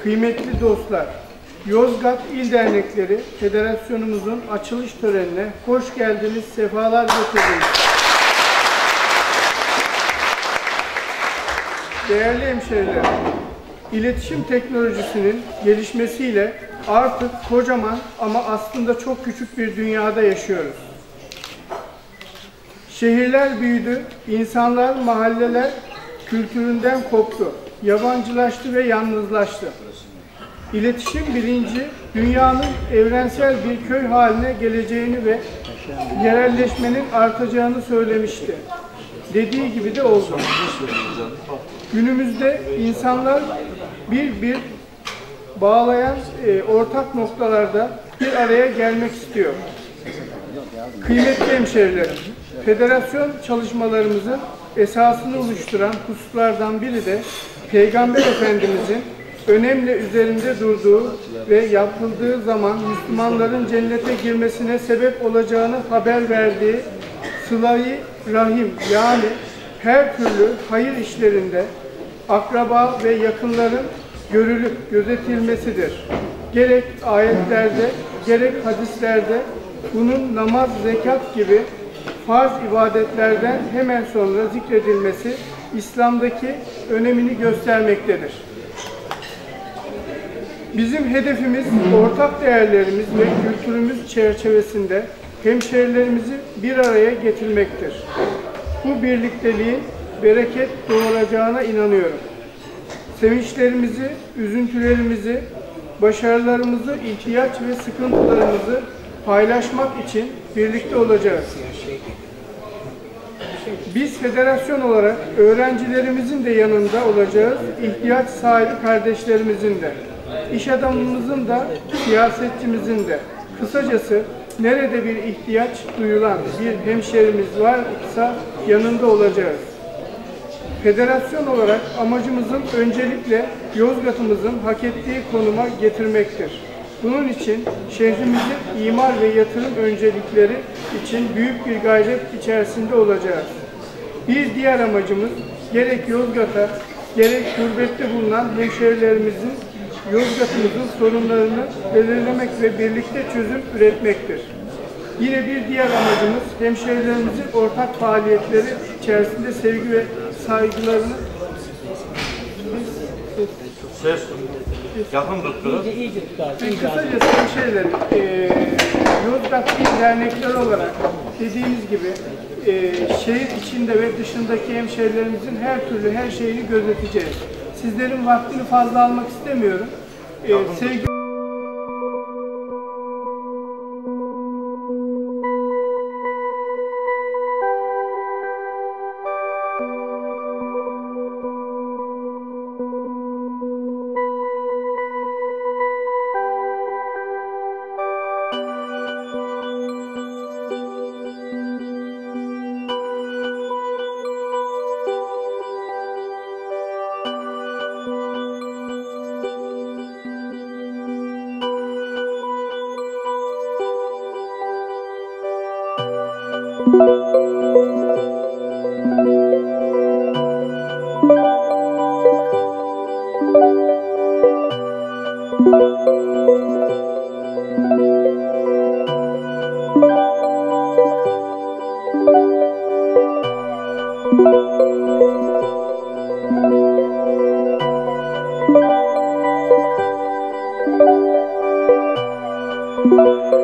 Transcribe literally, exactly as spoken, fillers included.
Kıymetli dostlar, Yozgat İl Dernekleri Federasyonumuzun açılış törenine hoş geldiniz, sefalar getirdiniz. Değerli hemşehrilerim, iletişim teknolojisinin gelişmesiyle artık kocaman ama aslında çok küçük bir dünyada yaşıyoruz. Şehirler büyüdü, insanlar, mahalleler kültüründen koptu, yabancılaştı ve yalnızlaştı. İletişim bilinci dünyanın evrensel bir köy haline geleceğini ve yerelleşmenin artacağını söylemişti. Dediği gibi de oldu. Günümüzde insanlar bir bir bağlayan e, ortak noktalarda bir araya gelmek istiyor. Kıymetli hemşehrilerim, federasyon çalışmalarımızın esasını oluşturan hususlardan biri de Peygamber Efendimizin önemli üzerinde durduğu ve yapıldığı zaman Müslümanların cennete girmesine sebep olacağını haber verdiği sıla-i rahim, yani her türlü hayır işlerinde akraba ve yakınların görülüp gözetilmesidir. Gerek ayetlerde, gerek hadislerde bunun namaz, zekat gibi farz ibadetlerden hemen sonra zikredilmesi İslam'daki önemini göstermektedir. Bizim hedefimiz ortak değerlerimiz ve kültürümüz çerçevesinde hemşehrilerimizi bir araya getirmektir. Bu birlikteliğin bereket doğuracağına inanıyorum. Sevinçlerimizi, üzüntülerimizi, başarılarımızı, ihtiyaç ve sıkıntılarımızı paylaşmak için birlikte olacağız. Biz federasyon olarak öğrencilerimizin de yanında olacağız, ihtiyaç sahibi kardeşlerimizin de, iş adamımızın da, siyasetçimizin de. Kısacası nerede bir ihtiyaç duyulan bir hemşehrimiz varsa yanında olacağız. Federasyon olarak amacımızın öncelikle Yozgat'ımızın hak ettiği konuma getirmektir. Bunun için şehrimizin imar ve yatırım öncelikleri için büyük bir gayret içerisinde olacağız. Bir diğer amacımız gerek Yozgat'a, gerek gurbette bulunan hemşehrilerimizin Yozgat'ımızın sorunlarını belirlemek ve birlikte çözüm üretmektir. Yine bir diğer amacımız hemşehrilerimizin ortak faaliyetleri içerisinde sevgi ve saygılarını ses yakın tuttu. Kısacası hemşehrilerim, e, Yozgat İl Dernekleri olarak dediğimiz gibi e, şehir içinde ve dışındaki hemşehrilerimizin her türlü her şeyini gözeteceğiz. Sizlerin vaktini fazla almak istemiyorum. Ee, sevgi Thank you.